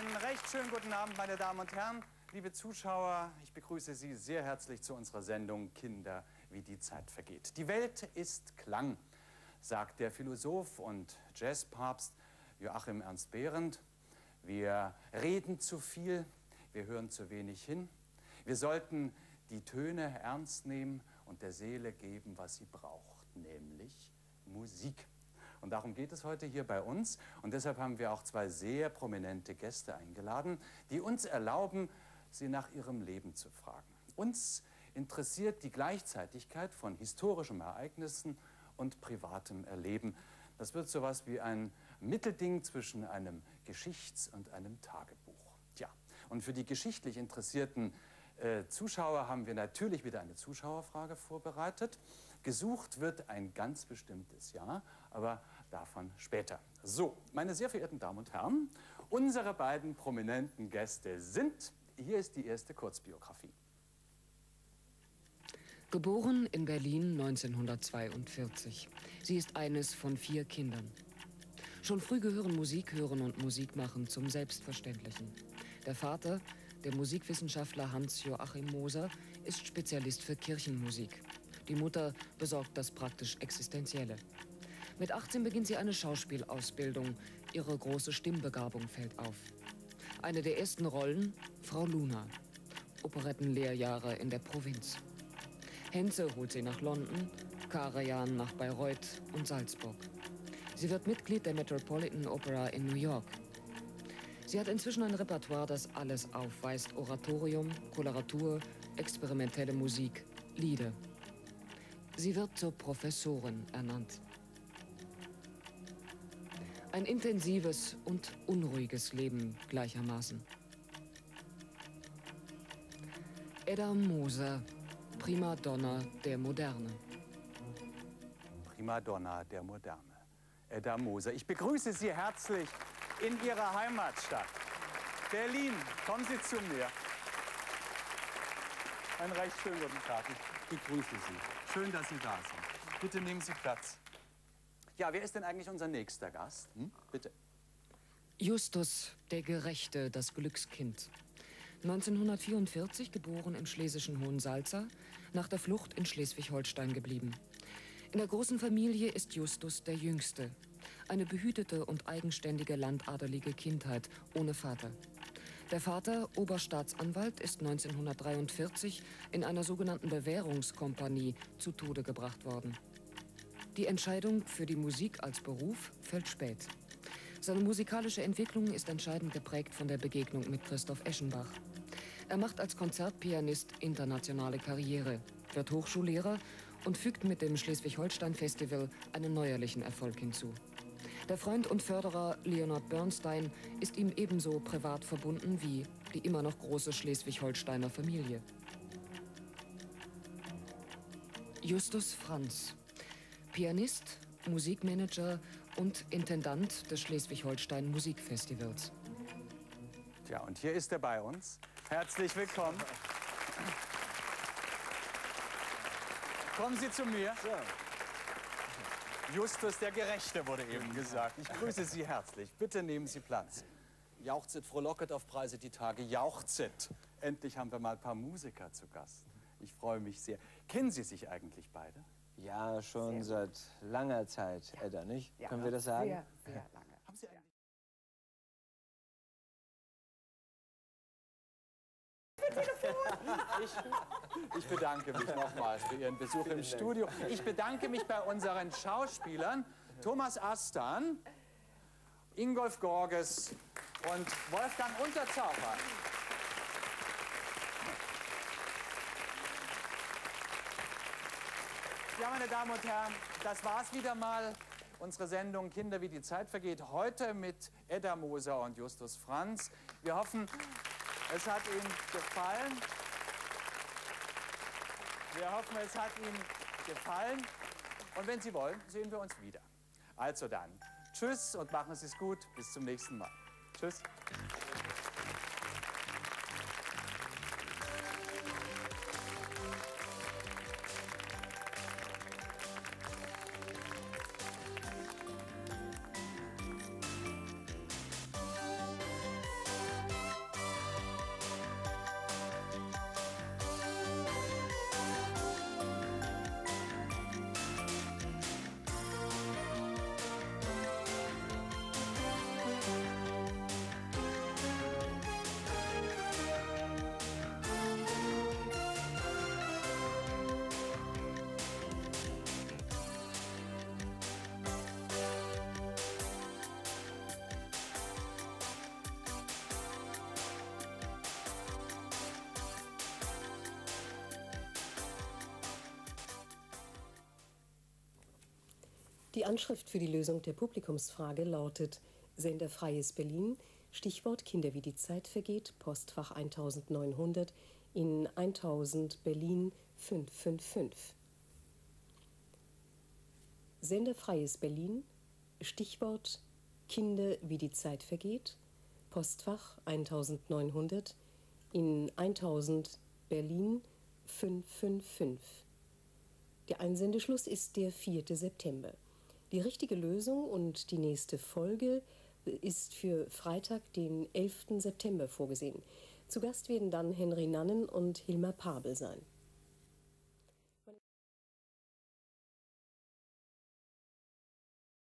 Einen recht schönen guten Abend, meine Damen und Herren. Liebe Zuschauer, ich begrüße Sie sehr herzlich zu unserer Sendung Kinder, wie die Zeit vergeht. Die Welt ist Klang, sagt der Philosoph und Jazzpapst Joachim Ernst Behrendt. Wir reden zu viel, wir hören zu wenig hin. Wir sollten die Töne ernst nehmen und der Seele geben, was sie braucht, nämlich Musik. Und darum geht es heute hier bei uns. Und deshalb haben wir auch zwei sehr prominente Gäste eingeladen, die uns erlauben, sie nach ihrem Leben zu fragen. Uns interessiert die Gleichzeitigkeit von historischen Ereignissen und privatem Erleben. Das wird so etwas wie ein Mittelding zwischen einem Geschichts- und einem Tagebuch. Tja, und für die geschichtlich interessierten Zuschauer haben wir natürlich wieder eine Zuschauerfrage vorbereitet. Gesucht wird ein ganz bestimmtes Jahr, aber davon später. So, meine sehr verehrten Damen und Herren, unsere beiden prominenten Gäste sind, hier ist die erste Kurzbiografie. Geboren in Berlin 1942. Sie ist eines von 4 Kindern. Schon früh gehören Musik hören und Musik machen zum Selbstverständlichen. Der Vater, der Musikwissenschaftler Hans-Joachim Moser, ist Spezialist für Kirchenmusik. Die Mutter besorgt das praktisch Existenzielle. Mit 18 beginnt sie eine Schauspielausbildung. Ihre große Stimmbegabung fällt auf. Eine der ersten Rollen, Frau Luna. Operettenlehrjahre in der Provinz. Henze holt sie nach London, Karajan nach Bayreuth und Salzburg. Sie wird Mitglied der Metropolitan Opera in New York. Sie hat inzwischen ein Repertoire, das alles aufweist: Oratorium, Koloratur, experimentelle Musik, Lieder. Sie wird zur Professorin ernannt. Ein intensives und unruhiges Leben gleichermaßen. Edda Moser, Primadonna der Moderne. Primadonna der Moderne. Edda Moser. Ich begrüße Sie herzlich in Ihrer Heimatstadt. Berlin, kommen Sie zu mir. Einen recht schönen guten Tag. Ich begrüße Sie. Schön, dass Sie da sind. Bitte nehmen Sie Platz. Ja, wer ist denn eigentlich unser nächster Gast? Bitte. Justus, der Gerechte, das Glückskind. 1944 geboren im schlesischen Hohensalza, nach der Flucht in Schleswig-Holstein geblieben. In der großen Familie ist Justus der Jüngste. Eine behütete und eigenständige landadelige Kindheit ohne Vater. Der Vater, Oberstaatsanwalt, ist 1943 in einer sogenannten Bewährungskompanie zu Tode gebracht worden. Die Entscheidung für die Musik als Beruf fällt spät. Seine musikalische Entwicklung ist entscheidend geprägt von der Begegnung mit Christoph Eschenbach. Er macht als Konzertpianist internationale Karriere, wird Hochschullehrer und fügt mit dem Schleswig-Holstein-Festival einen neuerlichen Erfolg hinzu. Der Freund und Förderer Leonard Bernstein ist ihm ebenso privat verbunden wie die immer noch große Schleswig-Holsteiner Familie. Justus Franz, Pianist, Musikmanager und Intendant des Schleswig-Holstein Musikfestivals. Tja, und hier ist er bei uns. Herzlich willkommen. Kommen Sie zu mir. Justus der Gerechte wurde eben gesagt. Ich grüße Sie herzlich. Bitte nehmen Sie Platz. Jauchzet, frohlocket auf Preise die Tage. Jauchzet. Endlich haben wir mal ein paar Musiker zu Gast. Ich freue mich sehr. Kennen Sie sich eigentlich beide? Ja, schon seit langer Zeit, Edda, nicht? Ja, können wir das sagen? Sehr, sehr lange. Haben Sie eigentlich... Ich bedanke mich nochmals für Ihren Besuch im Studio. Ich bedanke mich bei unseren Schauspielern Thomas Astan, Ingolf Gorges und Wolfgang Unterzaucher. Ja, meine Damen und Herren, das war's wieder mal. Unsere Sendung Kinder, wie die Zeit vergeht. Heute mit Edda Moser und Justus Franz. Wir hoffen, es hat Ihnen gefallen. Wir hoffen, es hat Ihnen gefallen. Und wenn Sie wollen, sehen wir uns wieder. Also dann, tschüss und machen Sie es gut. Bis zum nächsten Mal. Tschüss. Die Anschrift für die Lösung der Publikumsfrage lautet Sender Freies Berlin, Stichwort Kinder wie die Zeit vergeht, Postfach 1900 in 1000 Berlin 555. Sender Freies Berlin, Stichwort Kinder wie die Zeit vergeht, Postfach 1900 in 1000 Berlin 555. Der Einsendeschluss ist der 4. September. Die richtige Lösung und die nächste Folge ist für Freitag, den 11. September vorgesehen. Zu Gast werden dann Henry Nannen und Hilmar Pabel sein.